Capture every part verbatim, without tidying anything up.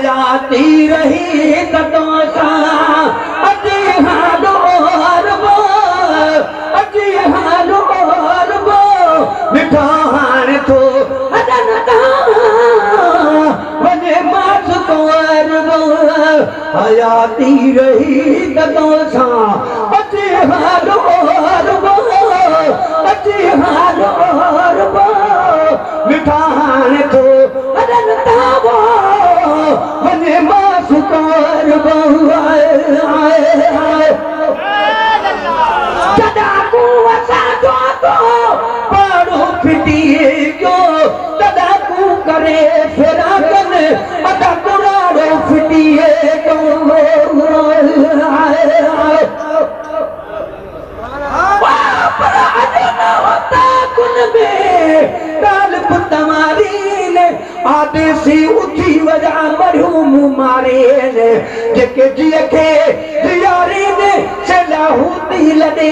हयाती रही ततों सां अजी हालो अरबो अजी हालो अरबो मिठा हाणे थो अदन तां वञे मास को अरबो हयाती रही ततों सां अजी हालो अरबो अजी हालो अरबो मिठा हाणे थो अदन तां वञे मास को अरबो तडाकू असां जो तो पाड़ो फिटी गयो तडाकू करे फिराकन अदा कुराड़ो फिटी गयो पर अॼु न होता कुन में तालिब तमारीन आदेसी उठी वजा मरहूम मारे जेके जीअ खे दियारीन सलाहूती लॾे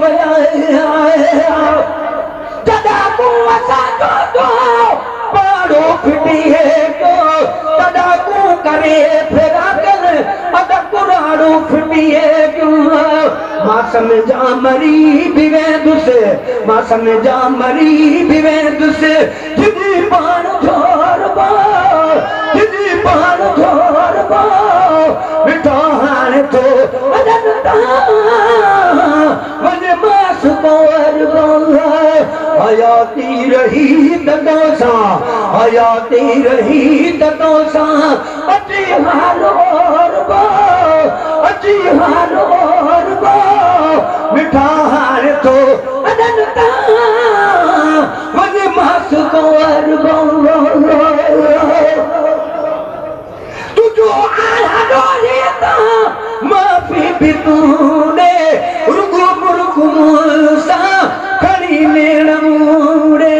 वया तडाकू असां जो तो पाड़ो फिटी गयो तडाकू करे फिराकन अदा कुराड़ो फिटी गयो मां समझा मरी भी वेंदुसि मां समझा मरी भी वेंदुसि जिदी पाण छोड़बो जिदी पाण छोड़बो मिठो हाणे थो अदन तां वञे मास को अरबो हयाती रही ततों सां हयाती रही ततों सां अची हालो अरबो अची हालो अरबो मिठा हाणे थो अदन तां वञे मास को अरबो तुझो आला डोले तां माफ़ी भी तूने रुगो मुर्गो सां खड़ी नेण मूड़े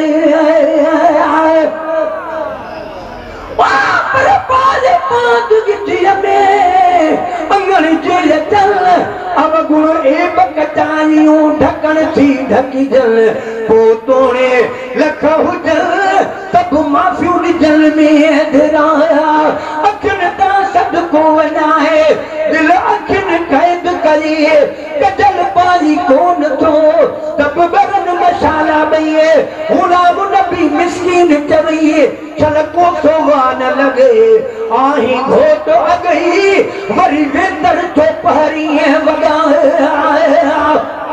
पर पाले पांच गिटिया में अंगण जेल चल अब गुण एक कचाइयूं ढकण थी ढकी जल पो तोड़े लख हुजल सब माफियूं ॾिजल में धराया अखियुनि तां सदको वञाए दिल अखियुनि कैद करिए कजल पारी कोन थो तब बरन मशाला ॿईए गुलाम नबी मिस्कीन चवईए चल को सोवा न लॻे आही घोट अगई वरी वेंदड़ थो पहरीअ वॻाया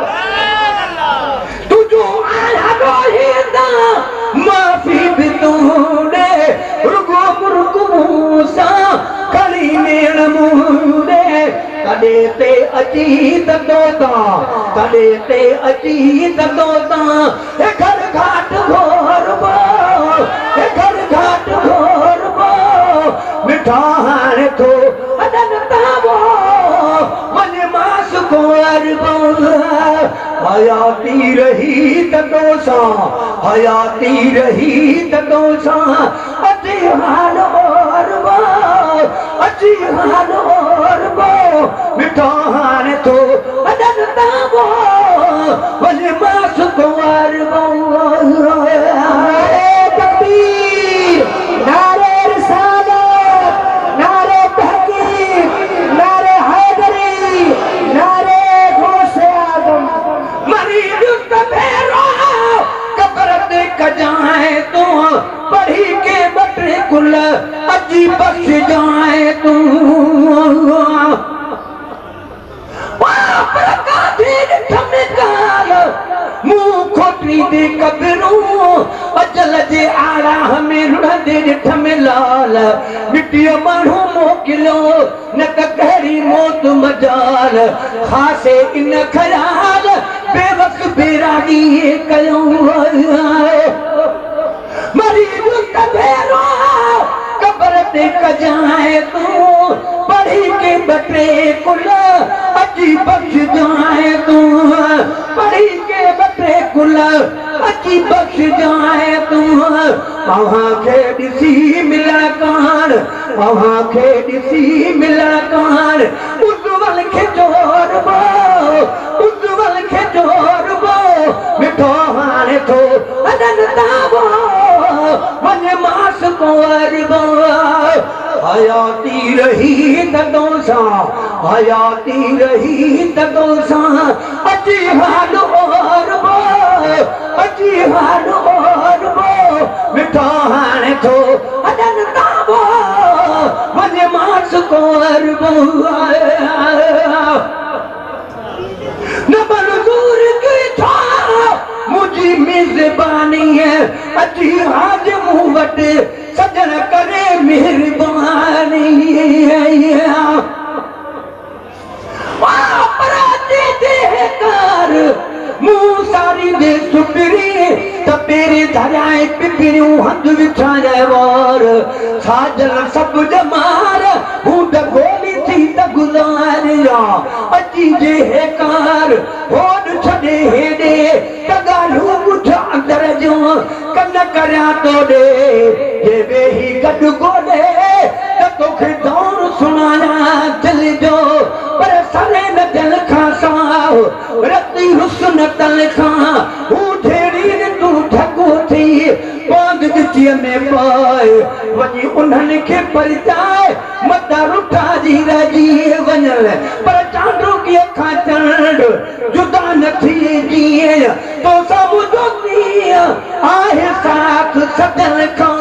तुझो आला डोले तां माफ़ी भी तूने रुगो मुर्गो सां खड़ी नेण मूड़े कॾे ते अची ततो तां कॾे ते अची ततो तां हे घर घाट घोरबो हे घर घाट घोरबो मिठा हाणे थो अदन तां वञे मास को अरबो हयाती रही ततों सां हयाती रही ततों सां अची हालो अरबो अची हालो अरबो मिठो हाणे थो अदन तां वञे मास को अरबो तकबीर नारे रिसालत नारे तहकीक नारे हैदरी नारे गौसे आज़म मरीज तबेरो कब्र ते कजाए तू पढ़ी के बटरे कुल अजी बख्श जाए तू मुंह खोटरी दे कबरूं अजल जे आड़ा हमें रुढ़ंदे ॾिठ में लाल मिटीअ माण्हू मोकिलियो न त कहिड़ी मौत मजाल ख़ासे इन ख़याल बेवक़्त बेरागी कयूं मरीज तबेरो कब्र ते कजाए तू पढ़ी के बटे कुल अजी बख्श जाए तू पढ़ी के बटे कुल अजी बख्श जाए तू अव्हां खे ॾिसी मिलण कान अव्हां खे ॾिसी मिलण कान उज्जवल खे जोड़बो उज्जवल खे जोड़बो मिठो हाणे थो अदन तां वञे मास को अरबो हयाती रही तदों सा हयाती रही तदों सा अजी हाल और बो अजी हाल और बो मिठो हाणे थो अदन ताबो वने मास को अरबो न मंजूर की था मुझी मेजबानी है अजी हाज मुंह वट सजन करे मेहरबानी है कार मुंह सारी दे सुपरी तपेरे धराए पिपरियूं हंध विछाए वार साजल सब जमार हूं त गोली थी त गुज़ारिया अची जे हे कार होड छॾे हेॾे त ॻाल्हियूं ॿुधा अंदर जो कन करियां तो ॾे जे वेही गॾु गोॾे त तोखे दौर सुणायां दिल जो पर सने न दिल खां साओ रती हुस्न तल खां हूं थेड़ी तूं ठगो थी बांध गिचीअ में पाए वञी उन्हनि खे परिचाए मता रुठा जी रहिजी वञल पर चांडो कीअं खां चंड जुदा न थिए जीअं तो साम्हूं जो कीअं आहे साथ सजल खां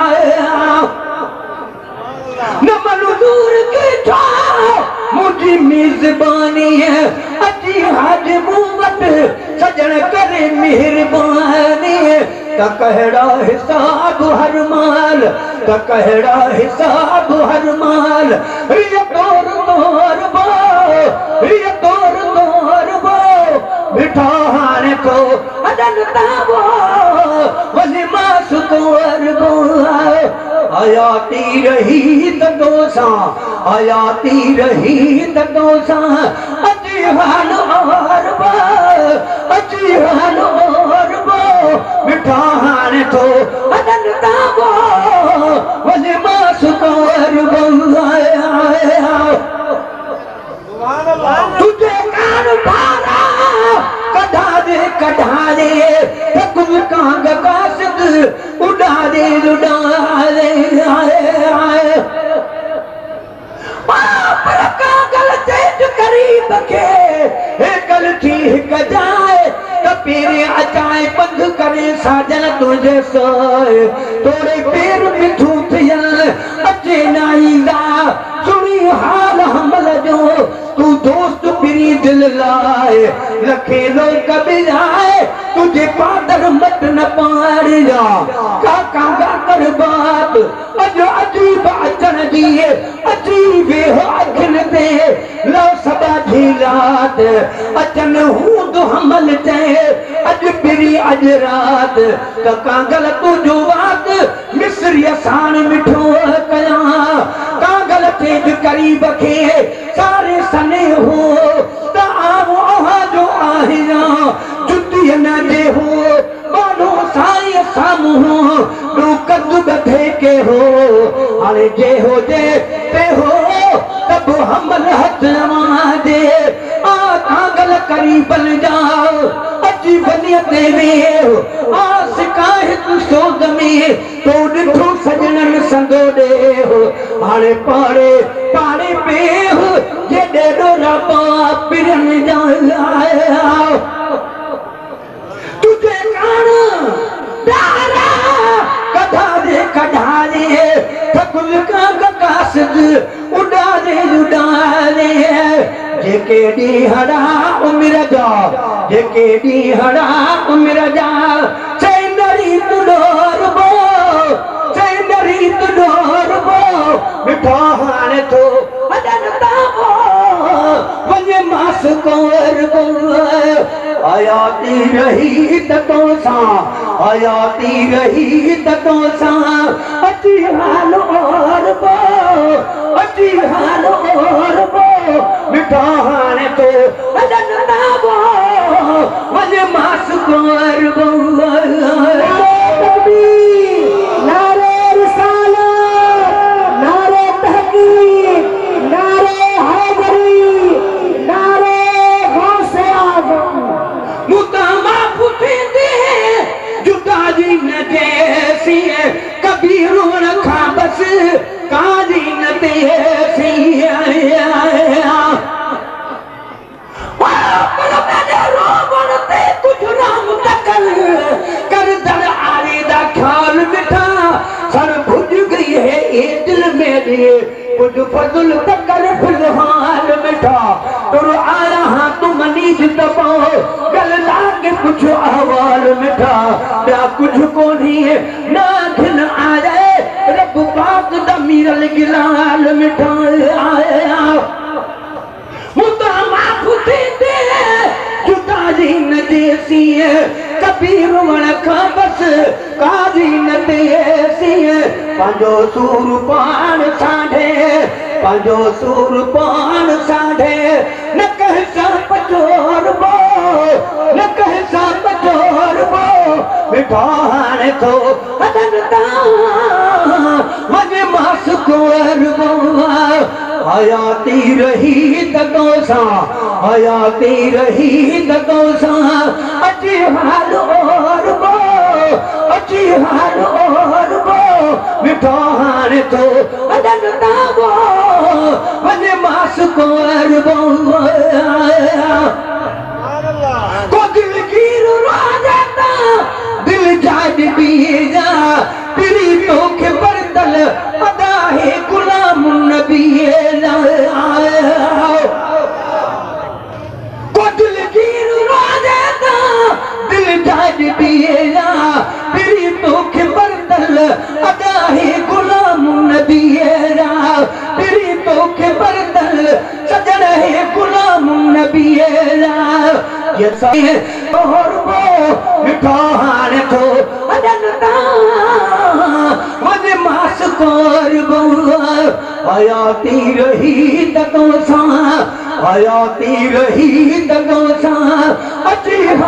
न मंजूर की था मुझी मेजबानी है अजी हाज मुंह वट सजन करे मेहरबानी त कहड़ा हिसाब हर माल त कहड़ा हिसाब हर माल रिय तोर तोर बो रिय तोर तोर बो मिठा हाणे तो अदन ताबो वने मास को अरबो हयाती रही तदों सा हयाती रही तदों सा अजी हाल और बो अजी हाल और बो मिठा हाणे तो अदन ताबो वने मास को अरबो तुझे कान भारा कढ़ा दे कढ़ा दे कुल कांग कासिद उड़ा दे उड़ा दे आए आए पर कागल तेज करीब के एकल ठीक जाए त पेरे अचाए पंध करे साजन तुझे सोए तोरे पैर मिठू थियल अचे नाईंदा सुनी हाल हमल जो तू दोस्त पिरी दिल लाए लखे लोग बिलाए तुझे पादर मत न पार जा काका कर बात अज अजीब अचन दिए अजीब हो अखिन ते लो सबा झीलात अचन हूं तो हमल ते अज पिरी अज रात त कागल तुझो वात मिस्री असान मिठो कया कागल तेज करीब खे सारे सने हो त आवो आहा जो आहिया जुती न दे हो बानो साई सामू नो कद बधे के हो हाले जे हो जे पे हो तब हमल हथ नमा दे आ कागल करीबन जाओ अजी बनिया देवे आ शिकायत तू सोद में तो डिठो सजनन संगो दे हो हाले पाड़े पाड़े पे हो जे डेडो रबा पिरन जाया तुझे कान दारा कढ़ा दे कढ़ा दे ठकुल का कासिद उड़ा दे उड़ा दे जेके डी हड़ा उम्र जा जेके डी हड़ा उम्र जा चैनरी तू डोर बो चैनरी तू डोर बो मिठा हाणे तो अदन ताबो वने मास को अरबो हयाती रही तदों सा हयाती रही तदों सा अजी हाल और बो अजी हाल और बो मिठा हाणे तो अदन ताबो वने मास को अरबो नारे रिसालत नारे तहकीक नारे हैदरी नारे गौसे आज़म मुतामा फुफींदे जुदा जी न जैसी कबीरों न खा बस काजी न ते फजुल तकर फिलहाल मिठा तुर आया हाँ तुम नीच दबाओ गल लागे कुछ अहवाल मिठा क्या कुछ को नहीं है ना दिन आए रब पाक दा मीरल गिलाल मिठा आया मुद्दा माफ दे दे जुदाई न देसी कबीर वण का बस काजी न देसी पंजो सूर पान साढ़े पंजो सूर पान साढ़े न कह सा पचोर बो न कह सा पचोर बो मिठान तो अदन ता मजे मास कोर बो हयाती रही दगो सा हयाती रही दगो सा अची हाल और बो अची हाल और बो मिठान तो अदन ताबो मने मास कोर बो को दिल गिर राजता दिल जाद बीजा तेरी तोखे बरदल अदा है गुलाम नबी को दिल गिर राजता दिल जाद बीजा तेरी तोखे बरदल अदा है गुलाम नबी तेरी तोखे बरदल सजन है गुलाम नबी ये साए और वो मिठान तो अदन ता मजे मास कोर बुआ हयाती रही दगो सा हयाती रही दगो सा अची